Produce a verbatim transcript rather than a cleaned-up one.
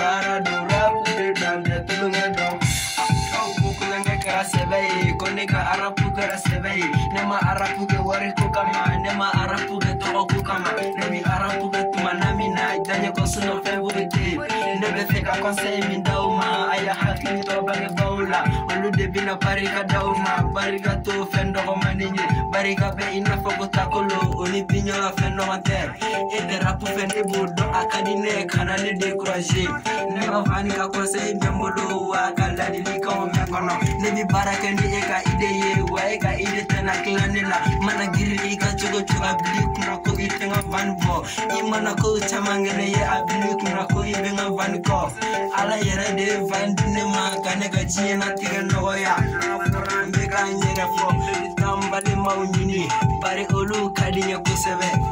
ara do rap de dan de tulunga do au bukulanga kara sebe konika arapu kara sebe nema arapu ke wari ko kama nema arapu ke to ko kama nemi arapu ke tuma nami na danya ko suno favorite nebe feka conseil min dauma aya hakini to bange baula olu de bina parika dauma barika to fendo ko maninyi barika be ina fogo takolo oni binyo la fendo manter e de rapu fende bodo akadine kanane décourager nema fani ka conseil mbembodo wa kala di ko me kono nebi baraka ndi e ka ide ye wa e ka ide tena klanela mana giri ka jogo to abli kuna ko itenga vanbo imana ko chamangene ye abli kuna ko ibenga vanko ala yere de vandine ma kanega jiena tigano ya mbega nyere fo tambali maunyini bari olu kadinya kusebe